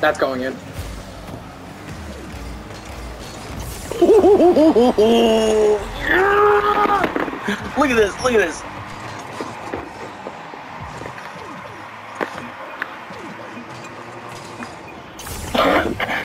That's going in. Look at this, look at this.